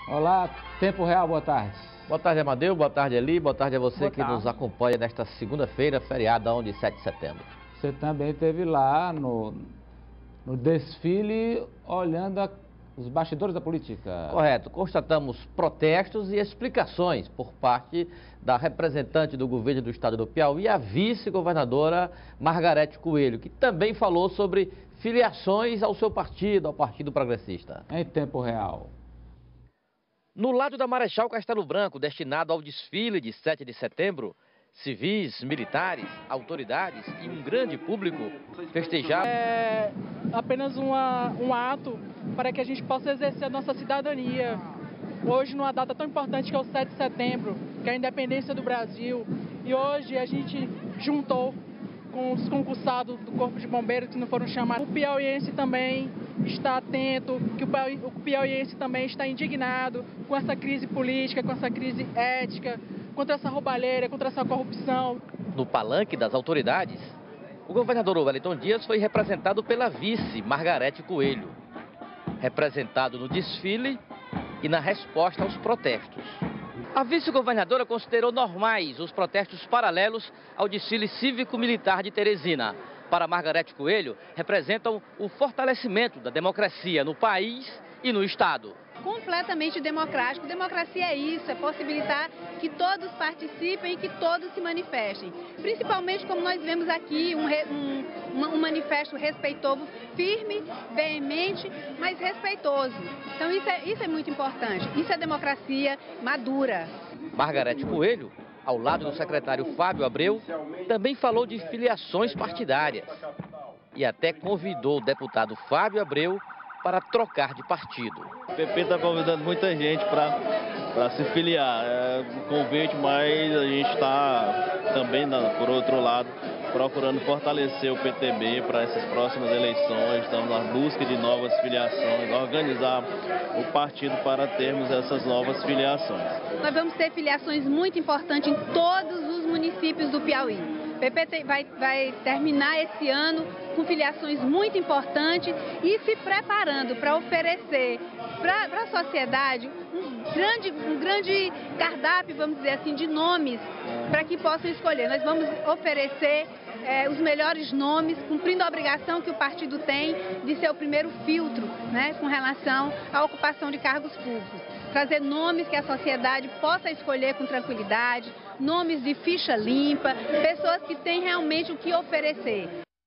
Olá, Tempo Real, boa tarde. Boa tarde, Amadeu, boa tarde, Eli, boa tarde a você que tarde. nos acompanha nesta segunda-feira, feriadão de 7 de setembro. Você também esteve lá no desfile, olhando os bastidores da política. Correto, constatamos protestos e explicações por parte da representante do governo do estado do Piauí, a vice-governadora Margarete Coelho, que também falou sobre filiações ao seu partido, ao Partido Progressista. Em tempo real. No lado da Marechal Castelo Branco, destinado ao desfile de 7 de setembro, civis, militares, autoridades e um grande público festejaram. É apenas um ato para que a gente possa exercer a nossa cidadania. Hoje, numa data tão importante que é o 7 de setembro, que é a independência do Brasil, e hoje a gente juntou com os concursados do Corpo de Bombeiros que não foram chamados. O piauiense também está atento, que o piauiense também está indignado com essa crise política, com essa crise ética, contra essa roubalheira, contra essa corrupção. No palanque das autoridades, o governador Wellington Dias foi representado pela vice Margarete Coelho, representado no desfile e na resposta aos protestos. A vice-governadora considerou normais os protestos paralelos ao desfile cívico-militar de Teresina. Para Margarete Coelho, representam o fortalecimento da democracia no país e no estado. Completamente democrático. Democracia é isso, é possibilitar que todos participem e que todos se manifestem. Principalmente como nós vemos aqui, um manifesto respeitoso, firme, veemente, mas respeitoso. Então isso é muito importante. Isso é democracia madura. Margarete Coelho, ao lado do secretário Fábio Abreu, também falou de filiações partidárias e até convidou o deputado Fábio Abreu para trocar de partido. O PP está convidando muita gente para se filiar. É um convite, mas a gente está também, por outro lado, procurando fortalecer o PTB para essas próximas eleições. Estamos na busca de novas filiações, organizar o partido para termos essas novas filiações. Nós vamos ter filiações muito importantes em todos os municípios do Piauí. O PP vai terminar esse ano com filiações muito importantes e se preparando para oferecer para a sociedade um grande cardápio, vamos dizer assim, de nomes para que possam escolher. Nós vamos oferecer os melhores nomes, cumprindo a obrigação que o partido tem de ser o primeiro filtro, né, com relação à ocupação de cargos públicos. Trazer nomes que a sociedade possa escolher com tranquilidade, nomes de ficha limpa, pessoas que têm realmente o que oferecer.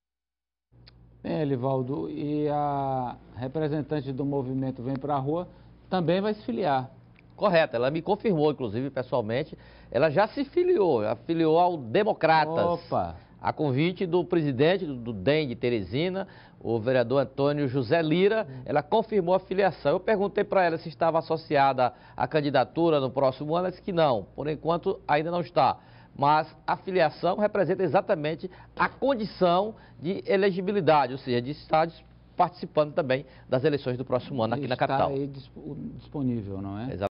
Bem, Elivaldo, e a representante do movimento Vem Pra Rua também vai se filiar. Correto, ela me confirmou, inclusive, pessoalmente, ela já se filiou ao Democratas. Opa! A convite do presidente do DEM de Teresina, o vereador Antônio José Lira, ela confirmou a filiação. Eu perguntei para ela se estava associada à candidatura no próximo ano, ela disse que não, por enquanto ainda não está. Mas a filiação representa exatamente a condição de elegibilidade, ou seja, de estar participando também das eleições do próximo ano aqui na capital. Está aí disponível, não é?